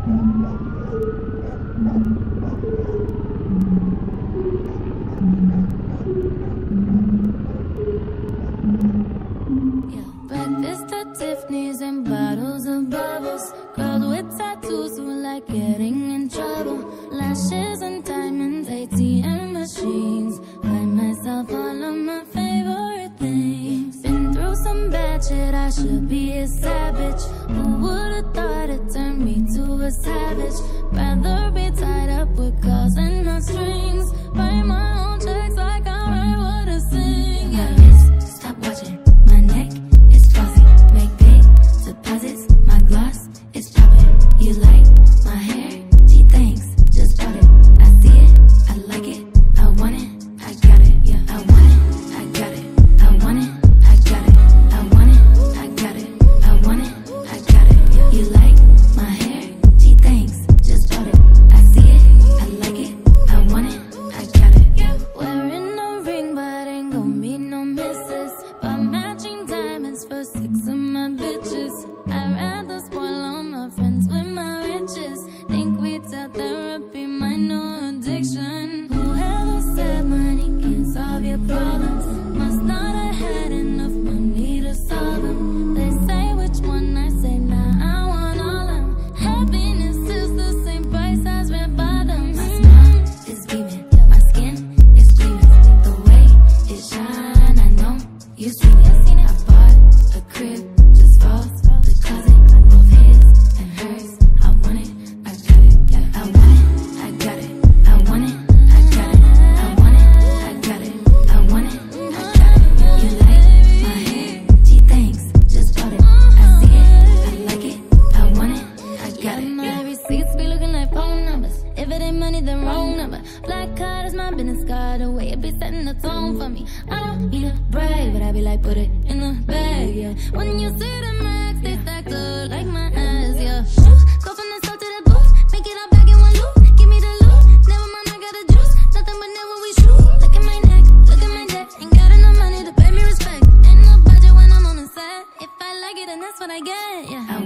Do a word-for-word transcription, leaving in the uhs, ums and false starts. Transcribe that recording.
Breakfast at Tiffany's and bottles of bubbles. Girls with tattoos who like getting in trouble. Lashes and diamonds, A T M machines. Buy myself all of my favorite things. Been through some bad shit, I should be a savage. Who would've thought it turned me to a savage? Rather be tied up with calls and not strings. Write my own checks like I write what I sing. Yeah. My wrist, stop watching. My neck is flossy. Make big deposits. My gloss is popping. You like my hair? Gee, thanks. Just bought it. I see it. I like it. I want it. I got it. Yeah. I want it. I got it. I want it. I got it. I want it. I got it. I want it. I got it. Yeah. You like my hair? Gee, thanks. Just bought it. I see it. I like it. I want it. I got it. Yeah. Wearing a ring, but ain't gon' be no misses. But matching diamonds for six of my bitches. I'd rather spoil all my friends with my riches. Think we tell therapy my new addiction. Whoever said money can solve your problems must not have had enough money to solve them. They say which one, I say nah, I want all of them. Happiness is the same price as red bottoms. My smile is beaming, my skin is gleaming. The way it shine, I know you seen it. I bought a crib just for the closet, both his and hers. I want it, I got it. Yeah, I want it, I got it. I want it, I got it. I want it, I got it. I want it, I got it. You like my hair? Gee, thanks. Just bought it. I see it, I like it. I want it, I got it. My receipts be looking like phone numbers. If it ain't money, then wrong number. Black card is my business card. The way it be setting the tone for me. I don't need a brag, but I be like, put it in the bag, yeah. When you see the max, they stacked up like my ass, yeah. Go from the south to the booth, make it all back in one loop. Give me the loot, never mind, I got the juice. Nothing but never we shoot. Look at my neck, look at my debt. Ain't got enough money to pay me respect. Ain't no budget when I'm on the set. If I like it, then that's what I get, yeah.